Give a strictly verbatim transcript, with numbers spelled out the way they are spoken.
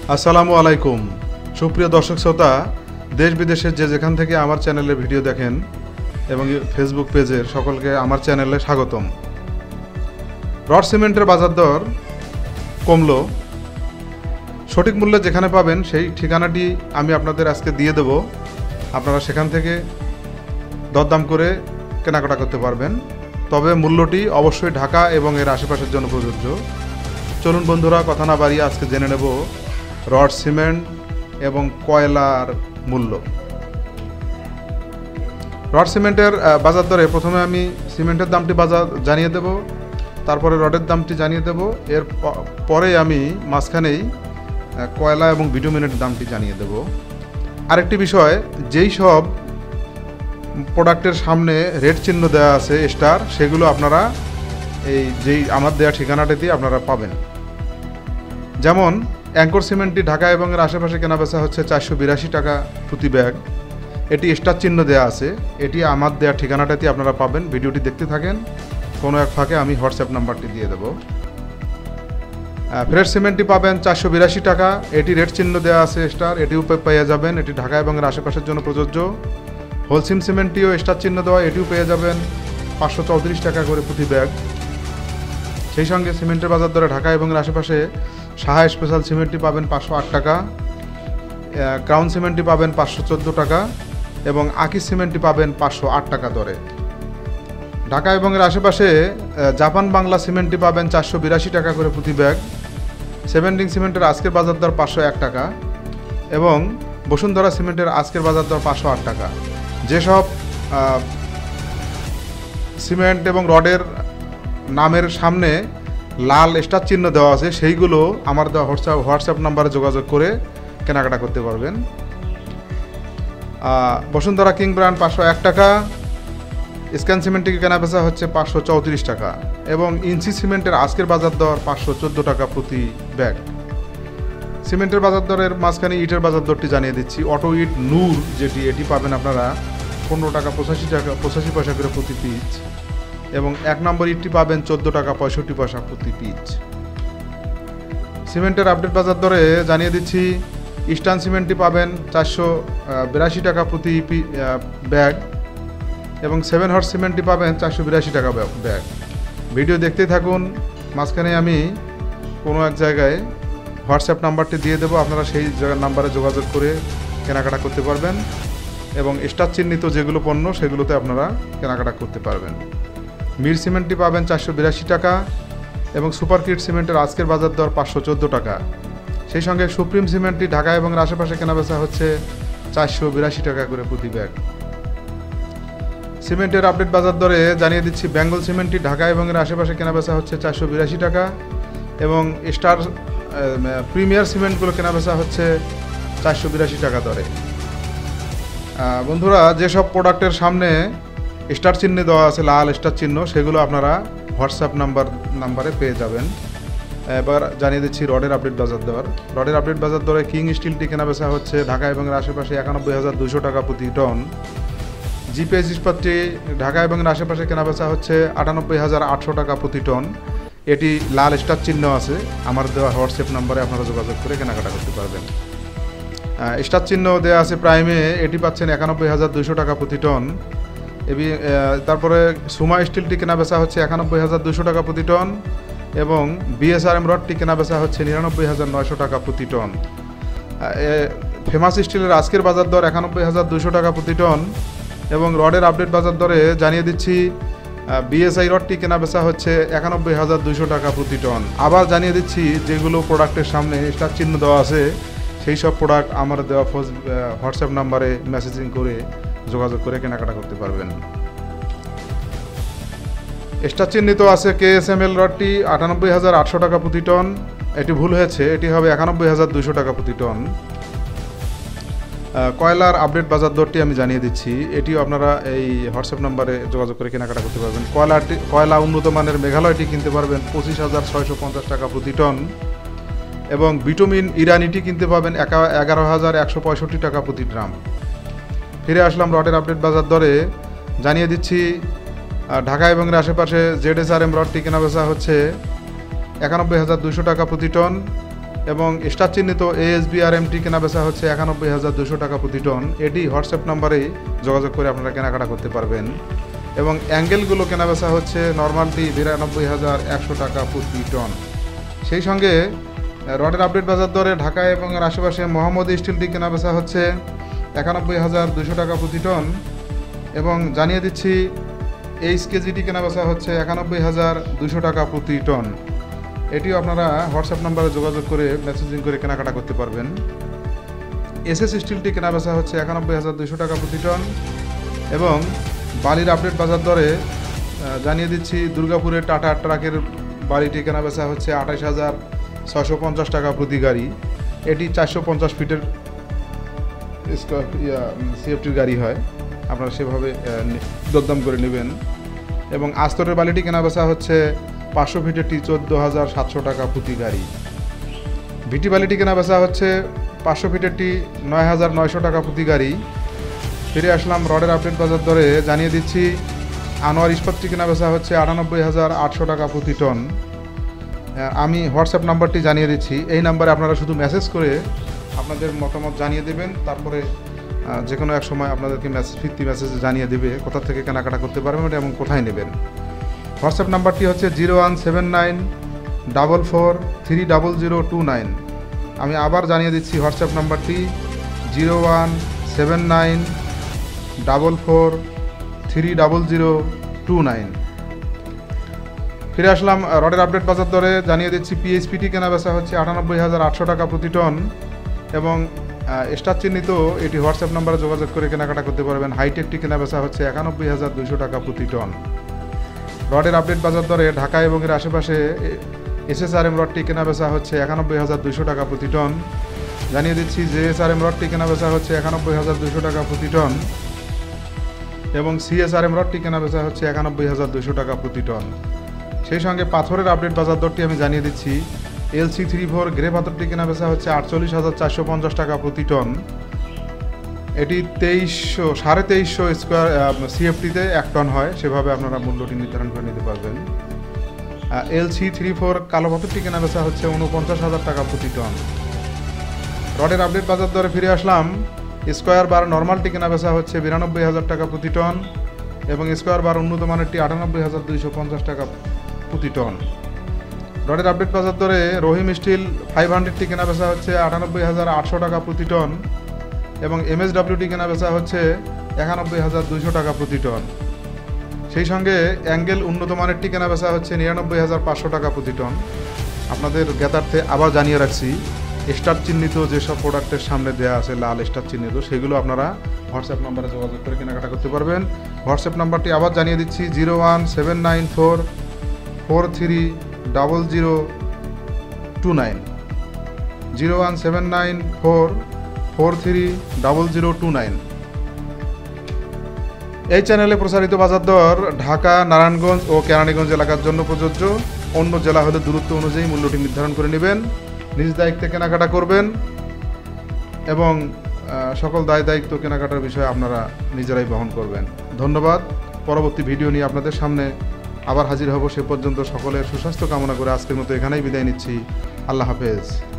আসসালামু আলাইকুম সুপ্রিয় দর্শক শ্রোতা, দেশ বিদেশের যে যেখান থেকে আমার চ্যানেলের ভিডিও দেখেন এবং ফেসবুক পেজের সকলকে আমার চ্যানেলে স্বাগতম। রড সিমেন্টের বাজার দর কমলো, সঠিক মূল্যে যেখানে পাবেন সেই ঠিকানাটি আমি আপনাদের আজকে দিয়ে দেব। আপনারা সেখান থেকে দরদাম করে কেনাকাটা করতে পারবেন, তবে মূল্যটি অবশ্যই ঢাকা এবং এর আশেপাশের জন্য প্রযোজ্য। চলুন বন্ধুরা, কথা না বাড়িয়ে আজকে জেনে নেব রড সিমেন্ট এবং কয়লার মূল্য। রড সিমেন্টের বাজার দরে প্রথমে আমি সিমেন্টের দামটি বাজার জানিয়ে দেব, তারপরে রডের দামটি জানিয়ে দেব, এর পরে আমি মাঝখানেই কয়লা এবং বিটুমিনের দামটি জানিয়ে দেব। আরেকটি বিষয়, যেই সব প্রোডাক্টের সামনে রেড চিহ্ন দেওয়া আছে স্টার, সেগুলো আপনারা এই যেই আমার দেওয়া ঠিকানাটিতে আপনারা পাবেন। যেমন অ্যাঙ্কর সিমেন্টটি ঢাকা এবং এর আশেপাশে কেনাবেচা হচ্ছে চারশো বিরাশি টাকা প্রতি ব্যাগ, এটি স্টার চিহ্ন দেওয়া আছে, এটি আমার দেওয়া ঠিকানাটাতে আপনারা পাবেন। ভিডিওটি দেখতে থাকেন, কোনো এক ফাঁকে আমি হোয়াটসঅ্যাপ নাম্বারটি দিয়ে দেব। ফ্রেশ সিমেন্টটি পাবেন চারশো বিরাশি টাকা, এটি রেড চিহ্ন দেওয়া আছে স্টার, এটিও পেয়ে যাবেন, এটি ঢাকা এবং এর আশেপাশের জন্য প্রযোজ্য। হোলসিম সিমেন্টটিও স্টার চিহ্ন দেওয়া, এটিও পেয়ে যাবেন পাঁচশো চৌত্রিশ টাকা করে প্রতি ব্যাগ। সেই সঙ্গে সিমেন্টের বাজার দরে ঢাকা এবং এর আশেপাশে সাহা স্পেশাল সিমেন্টটি পাবেন পাঁচশো আট টাকা, ক্রাউন সিমেন্টটি পাবেন পাঁচশো চোদ্দো টাকা এবং আকিস সিমেন্টটি পাবেন পাঁচশো আট টাকা দরে। ঢাকা এবং এর আশেপাশে জাপান বাংলা সিমেন্টটি পাবেন চারশো বিরাশি টাকা করে প্রতি ব্যাগ। সেভেন্টিং সিমেন্টের আজকের বাজার দর পাঁচশো এক টাকা এবং বসুন্ধরা সিমেন্টের আজকের বাজার দর পাঁচশো আট টাকা। যেসব সিমেন্ট এবং রডের নামের সামনে লাল স্টার চিহ্ন দেওয়া আছে, সেইগুলো আমার দেওয়া হোয়াটসঅ্যাপ হোয়াটসঅ্যাপ নাম্বারে যোগাযোগ করে কেনাকাটা করতে পারবেন। বসুন্ধরা কিং ব্র্যান্ড পাঁচশো এক টাকা, স্ক্যান সিমেন্টটিকে কেনা বেচা হচ্ছে পাঁচশো চৌত্রিশ টাকা এবং ইঞ্চি সিমেন্টের আজকের বাজার দর পাঁচশো চোদ্দো টাকা প্রতি ব্যাগ। সিমেন্টের বাজার দরের মাঝখানে ইটের বাজার দরটি জানিয়ে দিচ্ছি। অটো ইট নূর যেটি, এটি পাবেন আপনারা পনেরো টাকা পঁচাশি টাকা পঁচাশি পয়সা করে প্রতি পিচ এবং এক নম্বর ইটটি পাবেন চোদ্দো টাকা পঁয়ষট্টি পয়সা প্রতি পিচ। সিমেন্টের আপডেট বাজার দরে জানিয়ে দিচ্ছি। ইস্টার্ন সিমেন্টটি পাবেন চারশো বিরাশি টাকা প্রতি ব্যাগ এবং সেভেন হর্স সিমেন্টটি পাবেন চারশো বিরাশি টাকা ব্যাগ। ভিডিও দেখতেই থাকুন, মাঝখানে আমি কোনো এক জায়গায় হোয়াটসঅ্যাপ নাম্বারটি দিয়ে দেবো, আপনারা সেই জায়গার নাম্বারে যোগাযোগ করে কেনাকাটা করতে পারবেন এবং স্টার চিহ্নিত যেগুলো পণ্য সেগুলোতে আপনারা কেনাকাটা করতে পারবেন। মির সিমেন্টটি পাবেন চারশো বিরাশি টাকা এবং সুপার কিট সিমেন্টের আজকের বাজার দর পাঁচশো চোদ্দো টাকা। সেই সঙ্গে সুপ্রিম সিমেন্টটি ঢাকা এবং আশেপাশে কেনাবেচা হচ্ছে চারশো বিরাশি টাকা করে প্রতি ব্যাগ। সিমেন্টের আপডেট বাজার দরে জানিয়ে দিচ্ছি। বেঙ্গল সিমেন্টটি ঢাকা এবং এর আশেপাশে কেনাবেচা হচ্ছে চারশো বিরাশি টাকা এবং স্টার প্রিমিয়ার সিমেন্টগুলো কেনাবেচা হচ্ছে চারশো বিরাশি টাকা দরে। বন্ধুরা, যেসব প্রোডাক্টের সামনে স্টার চিহ্ন দেওয়া আছে, লাল স্টার চিহ্ন, সেগুলো আপনারা হোয়াটসঅ্যাপ নাম্বার নাম্বারে পেয়ে যাবেন। এবার জানিয়ে দিচ্ছি রডের আপডেট বাজার দর। রডের আপডেট বাজার দরে কিং স্টিলটি কেনাবেচা হচ্ছে ঢাকা এবং এর আশেপাশে একানব্বই হাজার দুশো টাকা প্রতি টন। জিপিএস ইস্পাতটি ঢাকা এবং এর আশেপাশে কেনাবেচা হচ্ছে আটানব্বই হাজার আটশো টাকা প্রতি টন, এটি লাল স্টার চিহ্ন আছে। আমার দেওয়া হোয়াটসঅ্যাপ নাম্বারে আপনারা যোগাযোগ করে কেনাকাটা করতে পারবেন। স্টার চিহ্ন দেওয়া আছে প্রাইমে, এটি পাচ্ছেন একানব্বই হাজার দুশো টাকা প্রতি টন। এবি তারপরে সুমা স্টিলটি কেনাবেচা হচ্ছে একানব্বই হাজার দুশো টাকা প্রতি টন এবং বিএসআরএম রডটি কেনাবেচা হচ্ছে নিরানব্বই হাজার নয়শো টাকা প্রতি টন। ফেমাস স্টিলের আজকের বাজার দর একানব্বই হাজার দুশো টাকা প্রতি টন এবং রডের আপডেট বাজার দরে জানিয়ে দিচ্ছি। বিএসআই রডটি কেনাবেচা হচ্ছে একানব্বই হাজার দুশো টাকা প্রতি টন। আবার জানিয়ে দিচ্ছি, যেগুলো প্রোডাক্টের সামনে স্টার চিহ্ন দেওয়া আছে সেই সব প্রোডাক্ট আমার দেওয়া হোয়াটসঅ্যাপ নাম্বারে মেসেজিং করে যোগাযোগ করে কেনাকাটা করতে পারবেন। স্টার চিহ্নিত আছে কেএসএমএল রডটি আটানব্বই হাজার আটশো টাকা প্রতি টন, এটি ভুল হয়েছে, এটি হবে একানব্বই হাজার দুশো টাকা প্রতি টন। কয়লার আপডেট বাজার দরটি আমি জানিয়ে দিচ্ছি, এটিও আপনারা এই হোয়াটসঅ্যাপ নাম্বারে যোগাযোগ করে কেনাকাটা করতে পারবেন। কয়লাটি কয়লা উন্নত মানের মেঘালয়টি কিনতে পারবেন পঁচিশ হাজার ছয়শো পঞ্চাশ টাকা প্রতি টন এবং বিটুমিন ইরানিটি কিনতে পাবেন এগারো হাজার একশো পঁয়ষট্টি টাকা প্রতি গ্রাম। ফিরে আসলাম রডের আপডেট বাজার দরে, জানিয়ে দিচ্ছি। ঢাকা এবং এর আশেপাশে জেড এস আর এম রডটি কেনাবেচা হচ্ছে একানব্বই হাজার দুশো টাকা প্রতি টন এবং স্টার চিহ্নিত এএসবিআরএমটি কেনা বেচা হচ্ছে একানব্বই হাজার দুশো টাকা প্রতি টন। এটি হোয়াটসঅ্যাপ নাম্বারেই যোগাযোগ করে আপনারা কেনাকাটা করতে পারবেন। এবং অ্যাঙ্গেলগুলো কেনা বেচা হচ্ছে নর্মালটি বিরানব্বই হাজার একশো টাকা প্রতি টন। সেই সঙ্গে রডের আপডেট বাজার দরে ঢাকা এবং এর আশেপাশে মোহাম্মদ স্টিলটি কেনা বেচা হচ্ছে একানব্বই হাজার দুশো টাকা প্রতি টন। এবং জানিয়ে দিচ্ছি এইচ কেজিটি কেনা বেচা হচ্ছে একানব্বই হাজার দুশো টাকা প্রতি টন। এটিও আপনারা হোয়াটসঅ্যাপ নাম্বারে যোগাযোগ করে মেসেজিং করে কেনাকাটা করতে পারবেন। এসএস স্টিলটি কেনা বেচা হচ্ছে একানব্বই হাজার দুশো টাকা প্রতি টন। এবং বালির আপডেট বাজার দরে জানিয়ে দিচ্ছি দুর্গাপুরের টাটা ট্রাকের বালিটি কেনা বেচা হচ্ছে আঠাশ হাজার ছয়শো পঞ্চাশ টাকা প্রতি গাড়ি। এটি চারশো পঞ্চাশ ফিটের স্কোয়ার ইয়া সিএফটির গাড়ি হয়, আপনারা সেভাবে দরদাম করে নেবেন। এবং আস্তরের বালিটি কেনা বেচা হচ্ছে পাঁচশো ফিটেরটি চোদ্দো হাজার সাতশো টাকা প্রতি গাড়ি। ভিটি বালিটি কেনা বেচা হচ্ছে পাঁচশো ফিটেরটি নয় হাজার নয়শো টাকা প্রতি গাড়ি। ফিরে আসলাম রডের আপডেট বাজার দরে, জানিয়ে দিচ্ছি আনোয়ার ইস্পাতটি কেনা বেচা হচ্ছে আটানব্বই হাজার আটশো টাকা প্রতি টন। আমি হোয়াটসঅ্যাপ নাম্বারটি জানিয়ে দিচ্ছি, এই নাম্বারে আপনারা শুধু মেসেজ করে আপনাদের মতামত জানিয়ে দেবেন, তারপরে যে কোনো এক সময় আপনাদেরকে মেসেজ ফিরতি মেসেজ জানিয়ে দেবে কোথা থেকে কেনাকাটা করতে পারবেন এবং কোথায় নেবেন। হোয়াটসঅ্যাপ নাম্বারটি হচ্ছে zero one seven nine double four three double zero two nine. আমি আবার জানিয়ে দিচ্ছি হোয়াটসঅ্যাপ নাম্বারটি zero one seven nine double four three double zero two nine. ফিরে আসলাম রডের আপডেট বাজার দরে, জানিয়ে দিচ্ছি পিএইচপিটি কেনা বেচা হচ্ছে আটানব্বই হাজার আটশো টাকা প্রতি টন। এবং স্টার চিহ্নিত এটি হোয়াটসঅ্যাপ নাম্বারে যোগাযোগ করে কেনাকাটা করতে পারবেন। হাইটেকটি কেনা বেচা হচ্ছে একানব্বই হাজার দুশো টাকা প্রতি টন। রডের আপডেট বাজার দরে ঢাকা এবং এর আশেপাশে এসএসআরএম রডটি কেনা বেচা হচ্ছে একানব্বই হাজার দুশো টাকা প্রতি টন। জানিয়ে দিচ্ছি যে এসআরএম রডটি কেনা বেচা হচ্ছে একানব্বই হাজার দুশো টাকা প্রতি টন। এবং সিএসআরএম রডটি কেনা বেচা হচ্ছে একানব্বই হাজার দুশো টাকা প্রতি টন। সেই সঙ্গে পাথরের আপডেট বাজার দরটি আমি জানিয়ে দিচ্ছি, এলসি থ্রি ফোর গ্রে পাথরটি কেনা বেচা হচ্ছে আটচল্লিশ হাজার চারশো পঞ্চাশ টাকা প্রতি টন। এটি তেইশশো সাড়ে তেইশশো স্কোয়ার সিএফটিতে এক টন হয়, সেভাবে আপনারা মূল্যটি নির্ধারণ করে নিতে পারবেন। এলসি থ্রি ফোর কালো পাথরটি কেনা বেচা হচ্ছে উনপঞ্চাশ হাজার টাকা প্রতি টন। রডের আপডেট বাজার দরে ফিরে আসলাম, স্কোয়ার বার নর্মালটি কেনা বেচা হচ্ছে বিরানব্বই হাজার টাকা প্রতি টন। এবং স্কোয়ার বার উন্নত মানেরটি আটানব্বই হাজার দুইশো পঞ্চাশ টাকা প্রতি টন। রডের আপডেট বাজার দরে রহিম স্টিল ফাইভ হান্ড্রেডটি কেনা বেচা হচ্ছে আটানব্বই হাজার আটশো টাকা প্রতি টন। এবং এমএসডাব্লিউটি কেনা বেচা হচ্ছে একানব্বই হাজার দুইশো টাকা প্রতি টন। সেই সঙ্গে অ্যাঙ্গেল উন্নত মানেরটি কেনা বেচা হচ্ছে নিরানব্বই হাজার পাঁচশো টাকা প্রতি টন। আপনাদের জ্ঞাতার্থে আবার জানিয়ে রাখছি, স্টার চিহ্নিত যেসব প্রোডাক্টের সামনে দেওয়া আছে লাল স্টার চিহ্নিত, সেগুলো আপনারা হোয়াটসঅ্যাপ নাম্বারে যোগাযোগ করে কেনাকাটা করতে পারবেন। হোয়াটসঅ্যাপ নাম্বারটি আবার জানিয়ে দিচ্ছি zero one seven nine four four three double zero two nine zero one seven nine four four three double zero two nine. এই চ্যানেলে প্রসারিত বাজার দর ঢাকা, নারায়ণগঞ্জ ও কেরানীগঞ্জ এলাকার জন্য প্রযোজ্য। অন্য জেলা হলে দূরত্ব অনুযায়ী মূল্যটি নির্ধারণ করে নেবেন, নিজ দায়িত্বে কেনাকাটা করবেন এবং সকল দায় দায়িত্ব কেনাকাটার বিষয়ে আপনারা নিজেরাই বহন করবেন। ধন্যবাদ। পরবর্তী ভিডিও নিয়ে আপনাদের সামনে আবার হাজির হব। সে পর্যন্ত সকলের সুস্বাস্থ্য কামনা করে আজকের মতো এখানেই বিদায় নিচ্ছি। আল্লাহ হাফেজ।